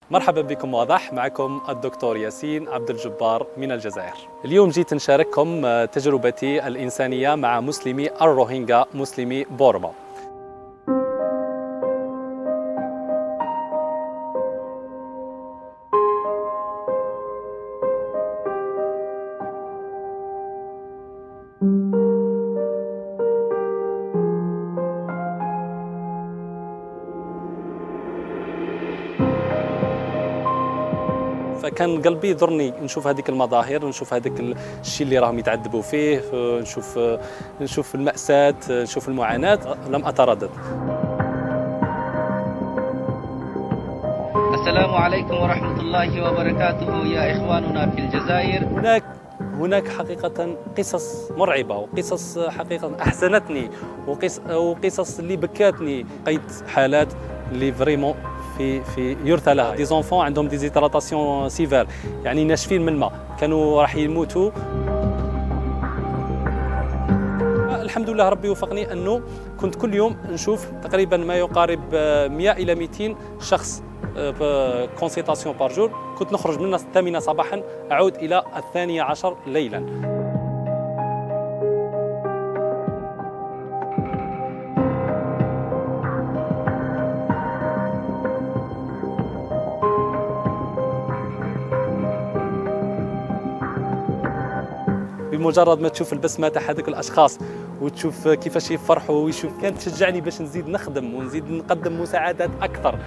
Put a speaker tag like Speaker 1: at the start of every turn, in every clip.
Speaker 1: مرحبا بكم. واضح معكم الدكتور ياسين عبد الجبار من الجزائر. اليوم جيت نشارككم تجربتي الإنسانية مع مسلمي الروهينجا، مسلمي بورما. فكان قلبي يضرني نشوف هذيك المظاهر، نشوف هذاك الشيء اللي راهم يتعذبوا فيه، نشوف المأساة، نشوف المعاناة. لم أتردد.
Speaker 2: السلام عليكم ورحمة الله وبركاته يا إخواننا في الجزائر.
Speaker 1: هناك حقيقة قصص مرعبة، وقصص حقيقة أحزنتني، وقصص اللي بكاتني. لقيت حالات اللي فريمون في يرثى لها دي زونفون عندهم دي زيتراتاسيون سيفير، يعني ناشفين من الماء، كانوا راح يموتوا. الحمد لله ربي وفقني انه كنت كل يوم نشوف تقريبا ما يقارب 100 الى 200 شخص كونسيتاسيون بار جور. كنت نخرج من 8 صباحا اعود الى 12 ليلا. بمجرد ما تشوف البسمة تاع هذوك الاشخاص وتشوف كيفاش يفرحوا ويشوف، كانت تشجعني باش نزيد نخدم ونزيد نقدم مساعدات اكثر.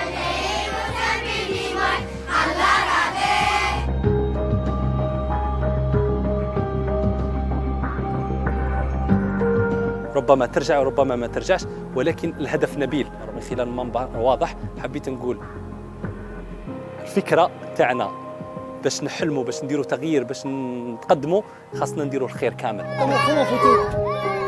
Speaker 1: ربما ترجع وربما ما ترجعش، ولكن الهدف نبيل. من خلال المنبر واضح حبيت نقول الفكرة تاعنا باش نحلموا، باش نديروا تغيير، باش نقدموا، خاصنا نديروا الخير كامل.